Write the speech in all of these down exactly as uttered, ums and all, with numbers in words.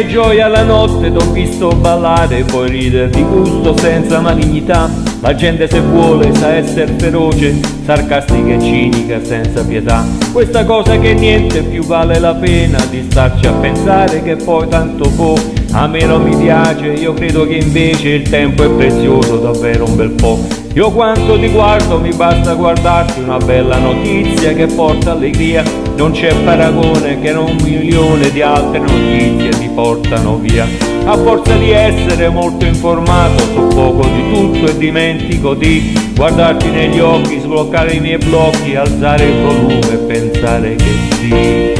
Che gioia la notte, t'ho visto ballare, puoi ridere di gusto senza malignità. La gente se vuole sa essere feroce, sarcastica e cinica senza pietà. Questa cosa che niente più vale la pena di starci a pensare che poi tanto può. A me non mi piace, io credo che invece il tempo è prezioso davvero un bel po'. Io quanto ti guardo mi basta guardarti una bella notizia che porta allegria. Non c'è paragone che non un milione di altre notizie ti portano via. A forza di essere molto informato so poco di tutto e dimentico di guardarti negli occhi, sbloccare i miei blocchi, alzare il volume e pensare che sì.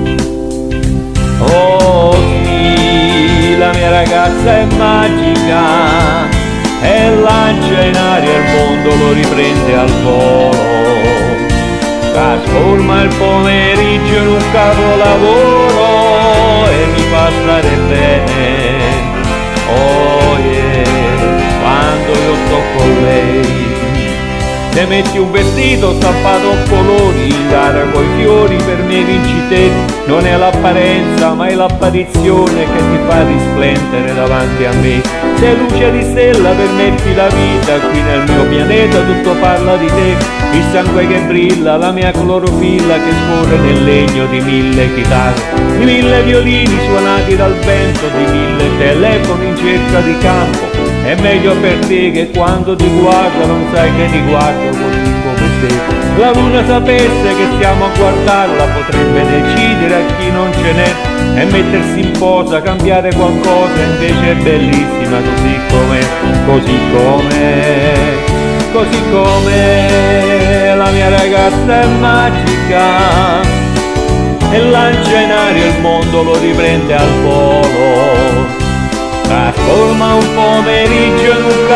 Oh sì, la mia ragazza è magica e lancia in aria il mondo, lo riprende al volo, trasforma il pomeriggio in un capolavoro e mi fa stare bene. Oh yeah, quando io sto con lei. Se metti un vestito stampato a colori, in gara coi fiori, per me vinci te. Non è l'apparenza ma è l'apparizione che ti fa risplendere davanti a me. Sei luce di stella, permetti la vita, qui nel mio pianeta tutto parla di te. Il sangue che brilla, la mia clorofilla che scorre nel legno di mille chitarre, di mille violini suonati dal vento, di mille telefoni in cerca di campo. È meglio per te che quando ti guardo non sai che ti guardo così come te. La luna sapesse che stiamo a guardarla potrebbe decidere a chi non ce n'è e mettersi in posa, cambiare qualcosa, invece è bellissima così com'è, così com'è, così com'è. La mia ragazza è magica e lancia in aria il mondo, lo riprende al volo, trasforma un pomeriggio in un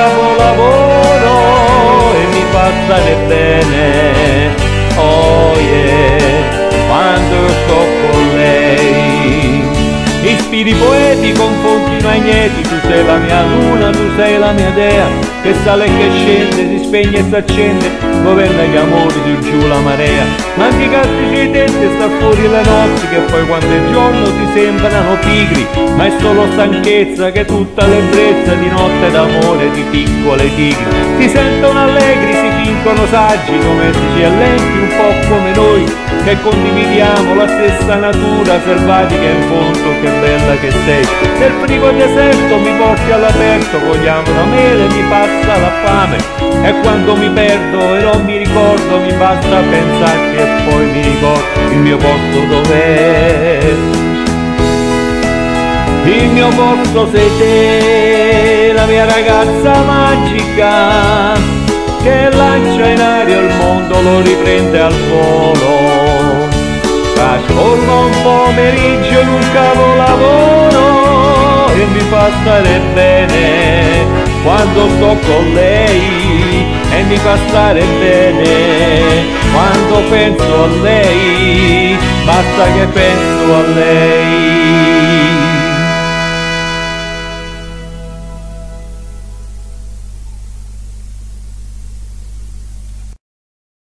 capolavoro e mi fa stare bene. Oh yeah, quando sto con lei. Ispiri poeti con fonti magneti, tu sei la mia luna, tu sei la mia dea, che sale e che scende, si spegne e si accende, governa gli amori su giù la marea. Manchi cazzi sui tetti e sta fuori le notti, che poi quando è giorno ti sembrano pigri, ma è solo stanchezza che tutta l'ebbrezza di notte d'amore di piccole tigri. Si sentono allegri, si fingono saggi, domestici e lenti, un po' come noi, che condividiamo la stessa natura selvatica e in fondo che bella che sei. Nel frigo deserto mi porti all'aperto, vogliamo una mele, mi passa la fame e quando mi perdo e non mi ricordo mi basta pensarti e poi mi ricordo il mio posto dov'è. Il mio posto sei te, la mia ragazza magica che lancia in aria il mondo, lo riprende al volo, trasforma un pomeriggio in un capolavoro e mi fa stare bene quando sto con lei, e mi fa stare bene quando penso a lei, basta che penso a lei.